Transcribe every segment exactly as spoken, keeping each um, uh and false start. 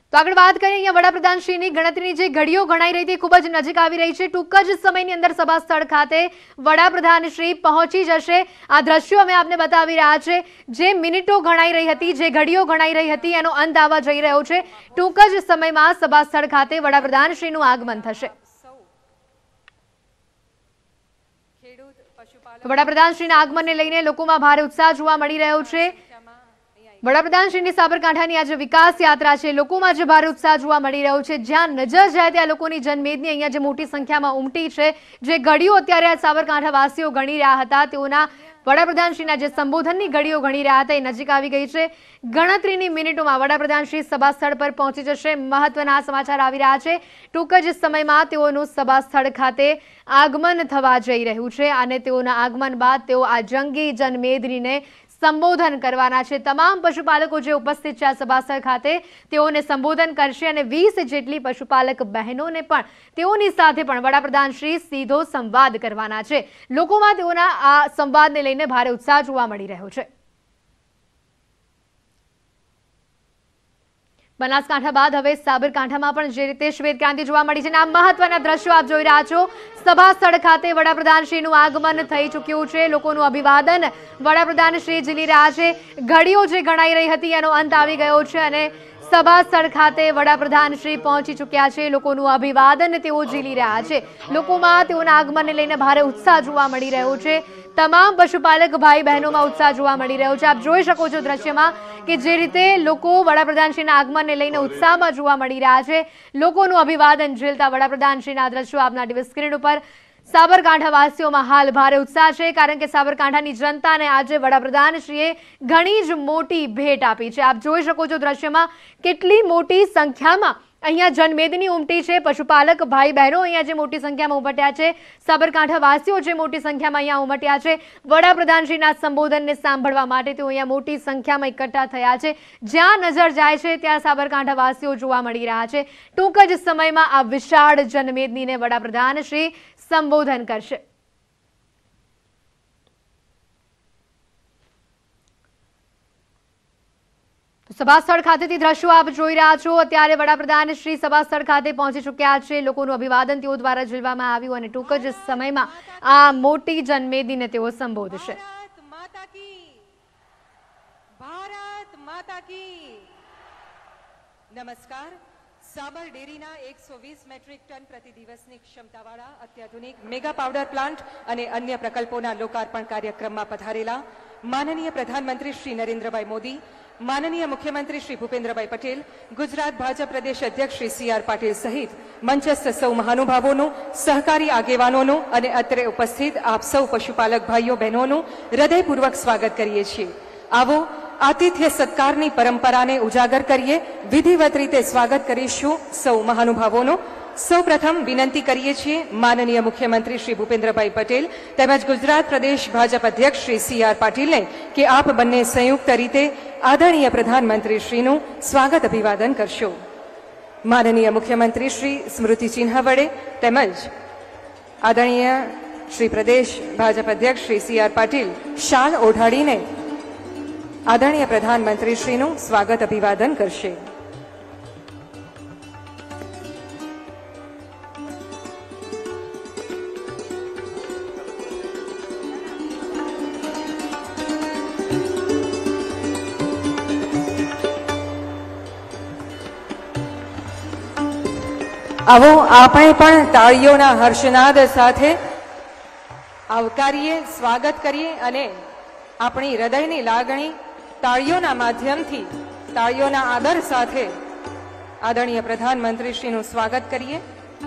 તો આગળ વાત કરીએ અહીંયા વડાપ્રધાનશ્રીની ગણતરીની જે ઘડીઓ ગણાઈ રહી હતી ખૂબ જ નજીક આવી રહી છે। ટૂંક જ સમયની અંદર સભા સ્થળ ખાતે વડાપ્રધાનશ્રી પહોંચી જશે। આ દ્રશ્યો અમે આપને બતાવી રહ્યા છે। જે મિનિટો ગણાઈ રહી હતી, જે ઘડીઓ ગણાઈ રહી હતી, એનો અંત આવવા જઈ રહ્યો છે। ટૂંક જ સમયમાં સભા સ્થળ ખાતે વડાપ્રધાનશ્રીનું આગમન થશે। વડાપ્રધાનશ્રીના આગમનને લઈને લોકોમાં ભારે ઉત્સાહ જોવા મળી રહ્યો છે। વડાપ્રધાનશ્રીની સાબરકાંઠાની આજે વિકાસ યાત્રા છે, લોકોમાં જે ભારે ઉત્સાહ જોવા મળી રહ્યો છે। જ્યાં નજર જાય ત્યાં લોકોની જનમેદની અહીંયા જે મોટી સંખ્યામાં ઉમટી છે। જે ઘડીઓ અત્યારે સાબરકાંઠા વાસીઓ ગણી રહ્યા હતા, તેઓના વડાપ્રધાનશ્રીના જે સંબોધનની ઘડીઓ ગણી રહ્યા હતા એ નજીક આવી ગઈ છે। ગણતરીની મિનિટોમાં વડાપ્રધાનશ્રી સભા સ્થળ પર પહોંચી જશે। મહત્વના સમાચાર આવી રહ્યા છે। ટૂંક જ સમયમાં તેઓનું સભા સ્થળ ખાતે આગમન થવા જઈ રહ્યું છે અને તેઓના આગમન બાદ તેઓ આ જંગી જનમેદનીને સંબોધન કરવાના છે। તમામ પશુપાલકો જે ઉપસ્થિત છે આ સભા સ્થળ ખાતે તેઓને સંબોધન કરશે અને વીસ જેટલી પશુપાલક બહેનોને પણ તેઓની સાથે પણ વડાપ્રધાનશ્રી સીધો સંવાદ કરવાના છે। લોકોમાં તેઓના આ સંવાદને લઈને ભારે ઉત્સાહ જોવા મળી રહ્યો છે। બનાસકાંઠા બાદ હવે સાબરકાંઠામાં પણ જે રીતે શ્વેત ક્રાંતિ જોવા મળી છે, આ મહત્વના દ્રશ્યો આપ જોઈ રહ્યા છો। સભા સ્થળ ખાતે વડાપ્રધાનશ્રીનું આગમન થઈ ચૂક્યું છે। લોકોનું અભિવાદન વડાપ્રધાનશ્રી ઝીલી રહ્યા છે। ઘડીઓ જે ગણાઈ રહી હતી એનો અંત આવી ગયો છે અને સભા સ્થળ ખાતે વડાપ્રધાનશ્રી પહોંચી ચૂક્યા છે। લોકોનું અભિવાદન તેઓ ઝીલી રહ્યા છે। લોકોમાં તેઓના આગમનને લઈને ભારે ઉત્સાહ જોવા મળી રહ્યો છે। તમામ પશુપાલક ભાઈ બહેનોમાં ઉત્સાહ જોવા મળી રહ્યો છે। આપ જોઈ શકો છો દ્રશ્યમાં કે જે રીતે લોકો વડાપ્રધાનશ્રીના આગમનને લઈને ઉત્સાહમાં જોવા મળી રહ્યા છે। લોકોનું અભિવાદન ઝીલતા વડાપ્રધાનશ્રીના દ્રશ્યો આપના ટીવી સ્ક્રીન ઉપર। સાબરકાંઠા વાસીઓમાં હાલ ભારે ઉત્સાહ છે, કારણ કે સાબરકાંઠાની જનતાને આજે વડાપ્રધાનશ્રીએ ઘણી જ મોટી ભેટ આપી છે। આપ જોઈ શકો છો દ્રશ્યમાં કેટલી મોટી સંખ્યામાં અહીંયા જનમેદની ઉમટી છે। પશુપાલક ભાઈ બહેનો અહીંયા જે મોટી સંખ્યામાં ઉમટ્યા છે, સાબરકાંઠા વાસીઓ જે મોટી સંખ્યામાં અહીંયા ઉમટ્યા છે વડાપ્રધાનશ્રીના સંબોધનને સાંભળવા માટે, તેઓ અહીંયા મોટી સંખ્યામાં એકઠા થયા છે। જ્યાં નજર જાય છે ત્યાં સાબરકાંઠા વાસીઓ જોવા મળી રહ્યા છે। ટૂંક જ સમયમાં આ વિશાળ જનમેદનીને વડાપ્રધાનશ્રી સંબોધન કરશે। સભા સ્થળ ખાતેથી દ્રશ્યો આપ જોઈ રહ્યા છો। અત્યારે વડાપ્રધાન શ્રી સભા સ્થળ ખાતે પહોંચી ચૂક્યા છે। લોકોનું અભિવાદન તેઓ દ્વારા ઝીલવામાં આવ્યું અને ટૂંક જ સમયમાં આ મોટી જનમેદનીને તેઓ સંબોધશે। ભારત માતા કી નમસ્કાર। સાબર ડેરીના એકસો વીસ મેટ્રિક ટન પ્રતિ દિવસની ક્ષમતાવાળા અત્યાધુનિક મેગા પાવડર પ્લાન્ટ અને અન્ય પ્રકલ્પોના લોકાર્પણ કાર્યક્રમમાં પધારેલા માનનીય પ્રધાનમંત્રી શ્રી નરેન્દ્રભાઈ મોદી, માનનીય મુખ્યમંત્રી શ્રી ભૂપેન્દ્રભાઈ પટેલ, ગુજરાત ભાજપ પ્રદેશ અધ્યક્ષ શ્રી સી આર પાટીલ સહિત મંચસ્થ સૌ મહાનુભાવોનું, સહકારી આગેવાનોનું અને અત્રે ઉપસ્થિત આપ સૌ પશુપાલક ભાઈઓ બહેનોનું હૃદયપૂર્વક સ્વાગત કરીએ છીએ। આવો આતિથ્ય સત્કારની પરંપરાને ઉજાગર કરીએ। વિધિવત રીતે સ્વાગત કરીશું સૌ મહાનુભાવોનું। સૌ પ્રથમ વિનંતી કરીએ છીએ માનનીય મુખ્યમંત્રી શ્રી ભૂપેન્દ્રભાઈ પટેલ તેમજ ગુજરાત પ્રદેશ ભાજપ અધ્યક્ષ શ્રી સી આર પાટીલને કે આપ બંને સંયુક્ત રીતે આદરણીય પ્રધાનમંત્રી શ્રીનું સ્વાગત અભિવાદન કરશો। માનનીય મુખ્યમંત્રી શ્રી સ્મૃતિ ચિહ્ન વડે તેમજ આદરણીય શ્રી પ્રદેશ ભાજપ અધ્યક્ષ શ્રી સી આર પાટીલ શાલ ઓઢાડીને આદરણીય પ્રધાનમંત્રી શ્રીનું સ્વાગત અભિવાદન કરશે। આવો આપણે પણ તાળીઓના હર્ષનાદ સાથે આવકારીએ, સ્વાગત કરીએ અને આપણી હૃદયની લાગણી તાળીઓના માધ્યમથી, તાળીઓના આદર સાથે આદરણીય પ્રધાનમંત્રી શ્રીનું સ્વાગત કરીએ।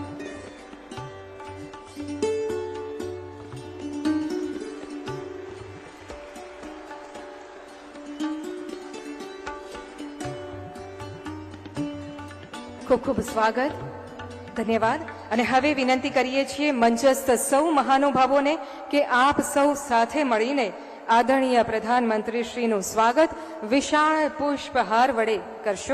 ખૂબ ખૂબ સ્વાગત, ધન્યવાદ। અને હવે વિનંતી કરીએ છીએ મંચસ્થ સૌ મહાનુભાવોને કે આપ સૌ સાથે મળીને આદરણીય પ્રધાનમંત્રી શ્રીનું સ્વાગત વિશાળ પુષ્પહાર વડે કરશો।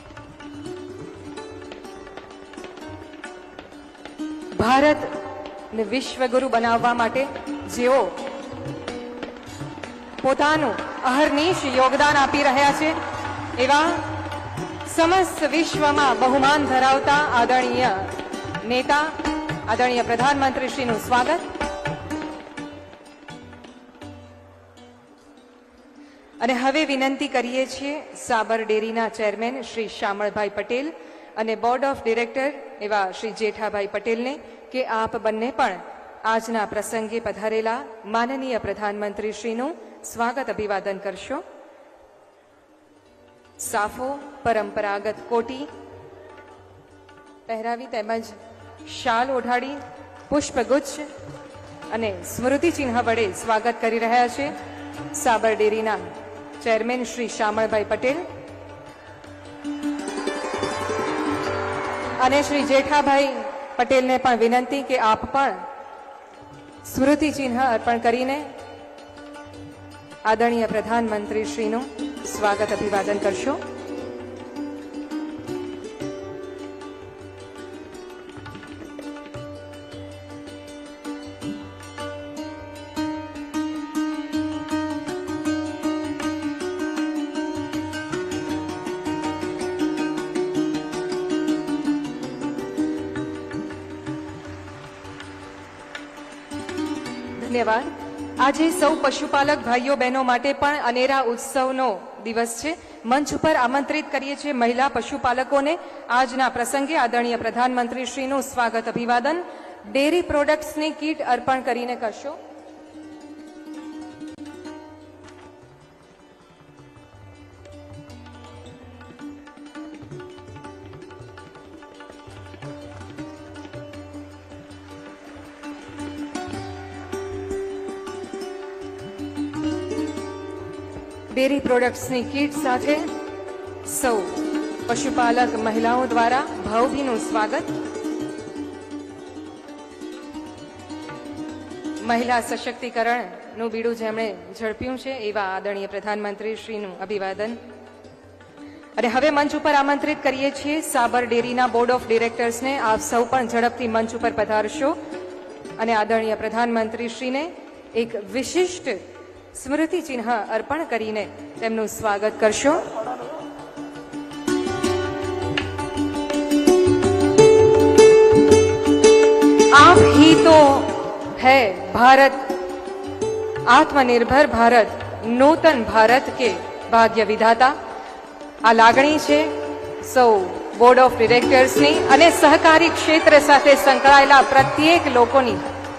ભારત ને વિશ્વગુરુ બનાવવા માટે જેઓ પોતાનું અહર્નિશ યોગદાન આપી રહ્યા છે એવા સમસ્ત વિશ્વમાં બહુમાન ધરાવતા આદરણીય નેતા આદરણીય પ્રધાનમંત્રી શ્રીનું સ્વાગત. અને હવે વિનંતી કરીએ છીએ સાબર ડેરીના ચેરમેન શ્રી શામળભાઈ પટેલ અને બોર્ડ ઓફ ડિરેક્ટર એવા શ્રી જેઠાભાઈ પટેલને કે આપ બંને પણ આજના પ્રસંગે પધારેલા માનનીય પ્રધાનમંત્રી શ્રીનું સ્વાગત અભિવાદન કરશો. સાફો પરંપરાગત કોટી પહેરાવી તેમજ શાલ ઓઢાડી પુષ્પગુચ્છ અને સ્મૃતિ ચિહ્ન વડે સ્વાગત કરી રહ્યા છે સાબર ડેરીના ચેરમેન શ્રી શામળભાઈ પટેલ અને શ્રી જેઠાભાઈ પટેલને પણ વિનંતી કે આપ પણ સ્મૃતિ ચિહ્ન અર્પણ કરીને આદરણીય પ્રધાનમંત્રી શ્રીનું સ્વાગત અભિવાદન કરશો. ધન્યવાદ. આજે સૌ પશુપાલક ભાઈઓ બહેનો માટે પણ અનેરા ઉત્સવનો દિવસ છે. મંચ ઉપર આમંત્રિત કરીએ છીએ મહિલા પશુપાલકોને આજના પ્રસંગે આદરણીય પ્રધાનમંત્રી શ્રીનું સ્વાગત અભિવાદન ડેરી પ્રોડક્ટ્સની કીટ અર્પણ કરીને કરશો. ડેરી પ્રોડક્ટ્સની કીટ સાથે સૌ પશુપાલક મહિલાઓ દ્વારા ભાવભીનું સ્વાગત. મહિલા સશક્તિકરણનું બીડું જેમણે ઝડપ્યું છે એવા આદરણીય પ્રધાનમંત્રી શ્રીનું અભિવાદન. અને હવે મંચ ઉપર આમંત્રિત કરીએ છીએ સાબર ડેરીના બોર્ડ ઓફ ડિરેક્ટર્સને. આપ સૌ પણ ઝડપથી મંચ ઉપર પધારશો અને આદરણીય પ્રધાનમંત્રી શ્રીને એક વિશિષ્ટ સ્મૃતિ ચિહ્ન અર્પણ કરીને તેમનું સ્વાગત કરશો. आप ही तो है भारत, आत्मनिर्भर भारत, नूतन भारत के भाग्य विधाता. આ લાગણી છે સૌ બોર્ડ ઓફ ડિરેક્ટર્સની અને સહકારી ક્ષેત્ર સાથે સંકળાયેલા પ્રત્યેક લોકોની.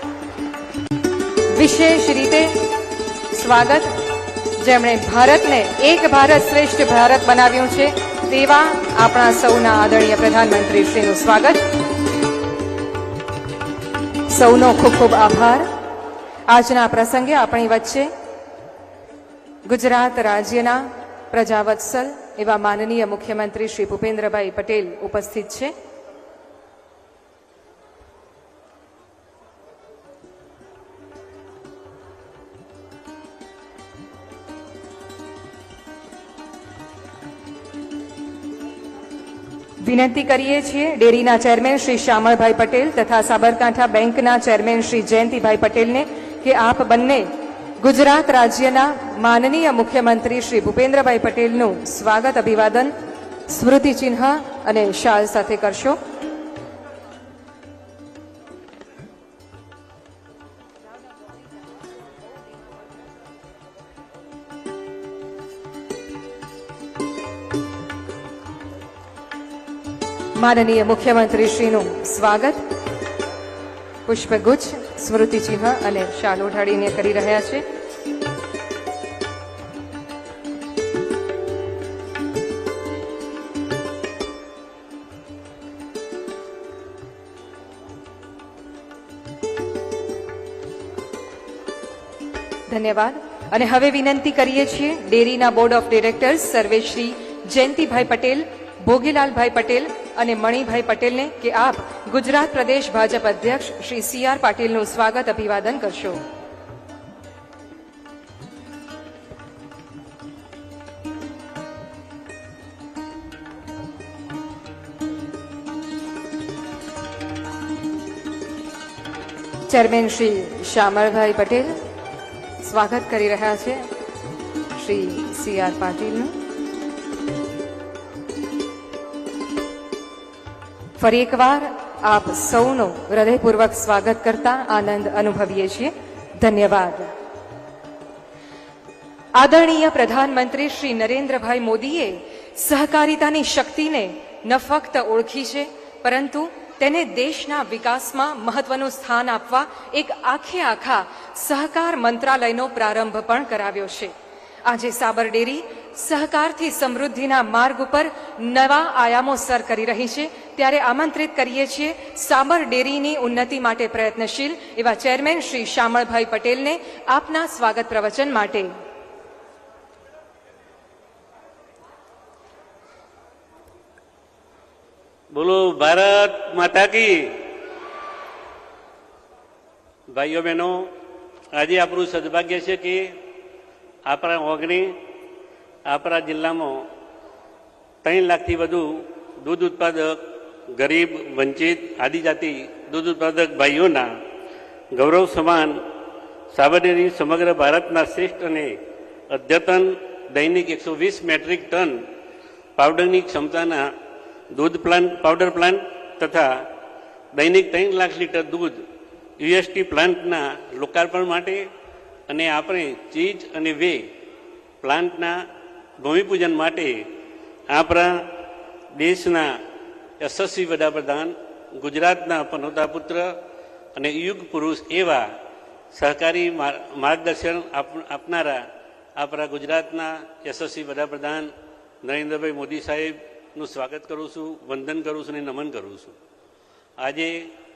વિશેષ રીતે સ્વાગત જેમણે ભારતને એક ભારત શ્રેષ્ઠ ભારત બનાવ્યું છે તેવા આપણા સૌના આદરણીય પ્રધાનમંત્રી શ્રીનું સ્વાગત. સૌનો ખૂબ ખૂબ આભાર. આજના પ્રસંગે આપણી વચ્ચે ગુજરાત રાજ્યના પ્રજાવત્સલ એવા માનનીય મુખ્યમંત્રી શ્રી ભૂપેન્દ્રભાઈ પટેલ ઉપસ્થિત છે. વિનંતી કરીએ છીએ ડેરીના ચેરમેન શ્રી શામળભાઈ પટેલ તથા સાબરકાંઠા બેંકના ચેરમેન શ્રી જયંતિભાઈ પટેલને કે આપ બંને ગુજરાત રાજ્યના માનનીય મુખ્યમંત્રી શ્રી ભૂપેન્દ્રભાઈ પટેલનું સ્વાગત અભિવાદન સ્મૃતિ ચિહ્ન અને શાલ સાથે કરશો. માનનીય મુખ્યમંત્રી શ્રીનું સ્વાગત પુષ્પગુચ્છ સ્મૃતિ ચિહ્ન અને શાલ ઓઢાડીને કરી રહ્યા છે. ધન્યવાદ. અને હવે વિનંતી કરીએ છીએ ડેરીના બોર્ડ ઓફ ડિરેક્ટર્સ સર્વે શ્રી જયંતિભાઈ પટેલ, ભોગીલાલભાઈ પટેલ અને મણિભાઈ પટેલને કે આપ ગુજરાત પ્રદેશ ભાજપ અધ્યક્ષ શ્રી સી આર પાટીલનું સ્વાગત અભિવાદન કરશો. ચેરમેન શ્રી શામળભાઈ પટેલ સ્વાગત કરી રહ્યા છે શ્રી સી આર પાટીલનું. ફરી એકવાર આપ સૌનો હૃદયપૂર્વક સ્વાગત કરતા આનંદ અનુભવીએ છીએ. ધન્યવાદ. આદરણીય પ્રધાનમંત્રી શ્રી નરેન્દ્રભાઈ મોદીએ સહકારિતાની શક્તિને ન ફક્ત ઓળખી છે, પરંતુ તેને દેશના વિકાસમાં મહત્વનું સ્થાન આપવા એક આખે આખા સહકાર મંત્રાલયનો પ્રારંભ પણ કરાવ્યો છે. આજે સાબર ડેરી સહકારથી સમૃદ્ધિના માર્ગ ઉપર નવા આયામો સર કરી રહી છે, ત્યારે આમંત્રિત કરીએ છીએ સાબર ડેરીની ઉન્નતિ માટે પ્રયત્નશીલ એવા ચેરમેન શ્રી શામળભાઈ પટેલને આપના સ્વાગત પ્રવચન માટે. બોલો ભારત માતા કી. ભાઈઓ બહેનો, આજે આપણું સદભાગ્ય છે કે આપણા ઓગણી આપણા જિલ્લામાં ત્રણ લાખથી વધુ દૂધ ઉત્પાદક ગરીબ, વંચિત, આદિજાતિ દૂધ ઉત્પાદક ભાઈઓના ગૌરવ સમાન સાબર ડેરી સમગ્ર ભારતના શ્રેષ્ઠ અને અદ્યતન દૈનિક એકસો વીસ મેટ્રિક ટન પાવડરની ક્ષમતાના દૂધ પ્લાન્ટ પાવડર પ્લાન્ટ તથા દૈનિક ત્રણ લાખ લીટર દૂધ યુએસટી પ્લાન્ટના લોકાર્પણ માટે અને આપણે ચીજ અને વે પ્લાન્ટના ભૂમિપૂજન માટે આપણા દેશના યશસ્વી વડાપ્રધાન, ગુજરાતના પનોતા પુત્ર અને યુગ પુરુષ એવા સહકારી માર્ગદર્શન આપનારા આપણા ગુજરાતના યશસ્વી વડાપ્રધાન નરેન્દ્રભાઈ મોદી સાહેબનું સ્વાગત કરું છું, વંદન કરું છું અને નમન કરું છું. આજે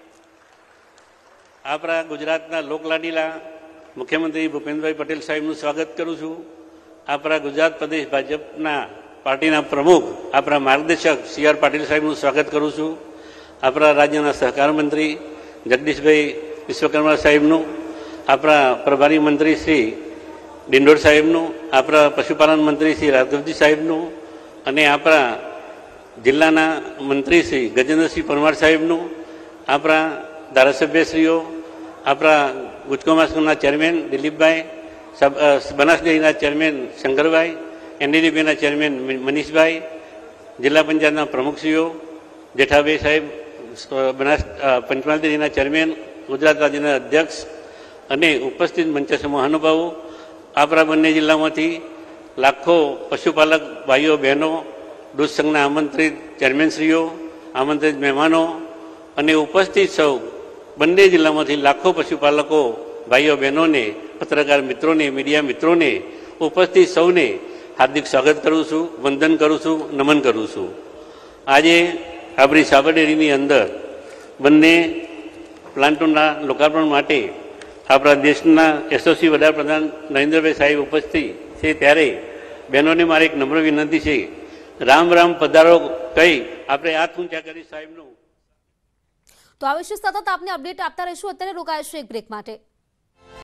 આપણા ગુજરાતના લોકલાડીલા મુખ્યમંત્રી ભૂપેન્દ્રભાઈ પટેલ સાહેબનું સ્વાગત કરું છું. આપણા ગુજરાત પ્રદેશ ભાજપના પાર્ટીના પ્રમુખ, આપણા માર્ગદર્શક સી આર પાટીલ સાહેબનું સ્વાગત કરું છું. આપણા રાજ્યના સહકાર મંત્રી જગદીશભાઈ વિશ્વકર્મા સાહેબનું, આપણા પ્રભારી મંત્રી શ્રી ડિંડોર સાહેબનું, આપણા પશુપાલન મંત્રી શ્રી રાઘવજી સાહેબનું અને આપણા જિલ્લાના મંત્રી શ્રી ગજેન્દ્રસિંહ પરમાર સાહેબનું, આપણા ધારાસભ્યશ્રીઓ, આપણા ગુજકોમાસના ચેરમેન દિલીપભાઈ, બનાસ ડેરીના ચેરમેન શંકરભાઈ, એનડીડીબીના ચેરમેન મનીષભાઈ, જિલ્લા પંચાયતના પ્રમુખશ્રીઓ, જેઠાભાઈ સાહેબ, બનાસ પંચમહાલ ડેરીના ચેરમેન, ગુજરાત રાજ્યના અધ્યક્ષ અને ઉપસ્થિત મંચસ્થ મહાનુભાવો, આપણા બંને જિલ્લામાંથી લાખો પશુપાલક ભાઈઓ બહેનો, દૂધ સંઘના આમંત્રિત ચેરમેનશ્રીઓ, આમંત્રિત મહેમાનો અને ઉપસ્થિત સૌ બંને જિલ્લામાંથી લાખો પશુપાલકો ભાઈઓ બહેનોને, પત્રકાર મિત્રોને, મીડિયા મિત્રોને, ઉપસ્થિત સૌને હાર્દિક સ્વાગત કરું છું, વંદન કરું છું, નમન કરું છું. આજે આપણી સાબર ડેરીની અંદર બંને પ્લાન્ટોના લોકાર્પણ માટે આપણા દેશના યશસ્વી વડાપ્રધાન નરેન્દ્રભાઈ સાહેબ ઉપસ્થિત છે, ત્યારે બહેનોને મારે એક નમ્ર વિનંતી છે, રામ રામ પધારો કહી આપણે હાથ ઊંચા કરી સાહેબનું. તો આ વિશે સતત આપને અપડેટ આપતા રહીશું. અત્યારે રોકાઈશું એક બ્રેક માટે.